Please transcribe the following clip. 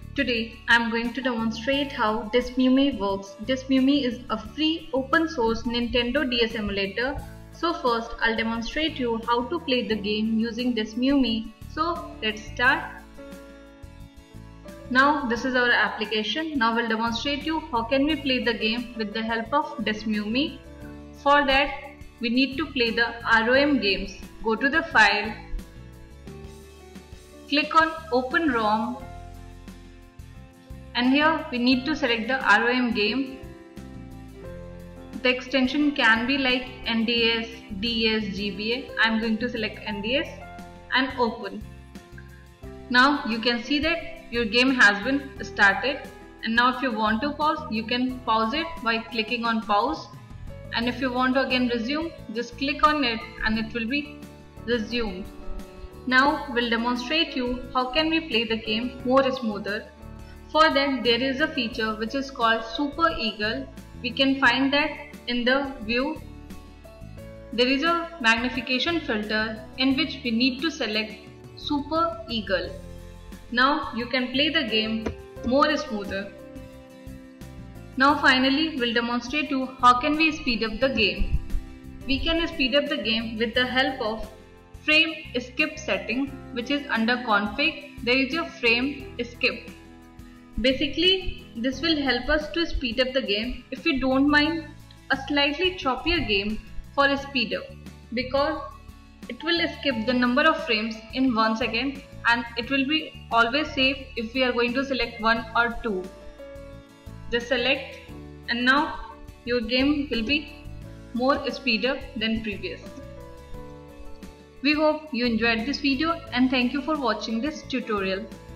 Today I am going to demonstrate how Desmumi works. Desmumi is a free open source Nintendo DS emulator. So first I'll demonstrate you how to play the game using Desmumi. So let's start. Now this is our application. Now we'll demonstrate you how can we play the game with the help of Desmumi. For that we need to play the ROM games. Go to the file, click on Open ROM, and here we need to select the ROM game. The extension can be like NDS, DS, GBA. I am going to select NDS and open. Now you can see that your game has been started, and now if you want to pause, you can pause it by clicking on pause, and if you want to again resume, just click on it and it will be resumed. Now we'll demonstrate you how can we play the game more smoother. For that there is a feature which is called Super Eagle. We can find that in the view. There is a magnification filter in which we need to select Super Eagle. Now you can play the game more smoother. Now finally we'll demonstrate you how can we speed up the game. We can speed up the game with the help of frame skip setting, which is under config. There is a frame skip. Basically, this will help us to speed up the game if we don't mind a slightly choppier game for a speed up, because it will skip the number of frames in 1 second, and it will be always safe if we are going to select 1 or 2. Just select, and now your game will be more speed up than previous. We hope you enjoyed this video and thank you for watching this tutorial.